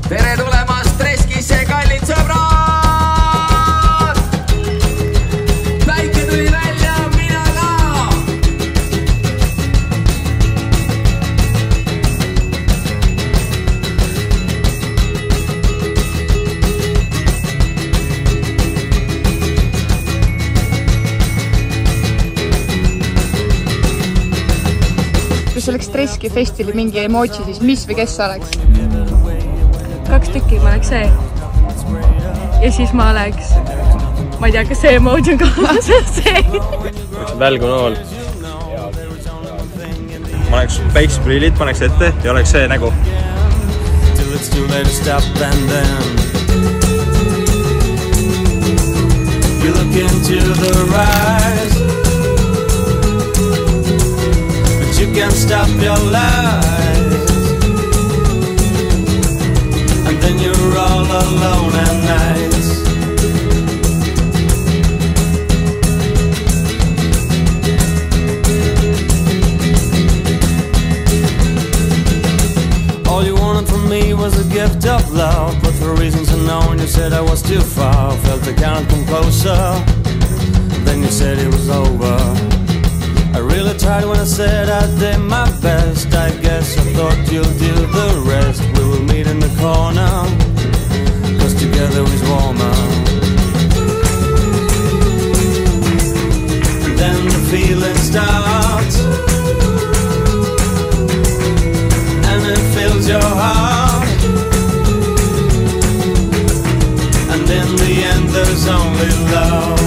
tere tulemast Treskisse, kallid sõbrad! Päike tuli välja, mina ka! Kui sul oleks Treski festivali mingi emoji, siis mis või kes sa oleks? 2 tükki, ma oleks see. Ja siis ma oleks, ma ei tea, kas see emoji on kaasas see. Välgunool. Ma oleks päikseprillid, paneks ette ja oleks see nägu. You look into the rise, but you can't stop your lies. And then you're all alone at night. All you wanted from me was a gift of love, but for reasons unknown you said I was too far. Felt I can't come closer, then you said it was over. I really tried when I said I did my best. I guess I thought you'll do the rest. We will meet in the corner, 'cause together is warmer. And then the feeling starts, and it fills your heart. And in the end there's only love.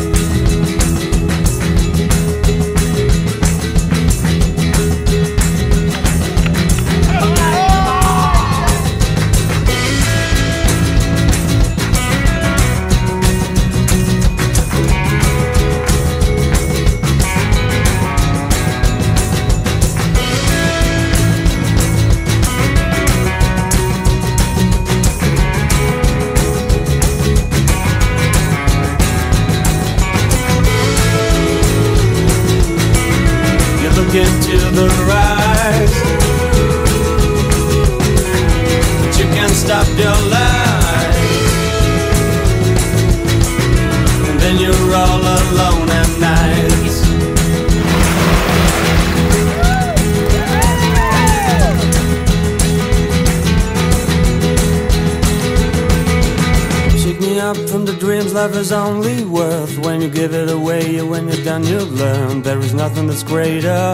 Into the rise, but you can't stop your life. And then you're all alone at night. Shake me up from the dreams life is only worth. When you give it away, when you're done you've learned there is nothing that's greater.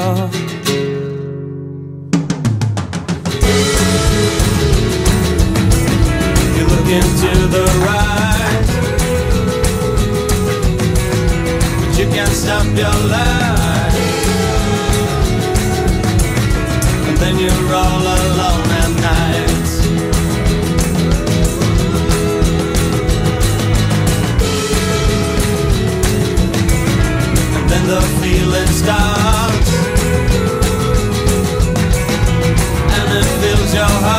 You look into the rise, but you can't stop your life. And then you're all alone at night. Then the feeling starts, and it fills your heart.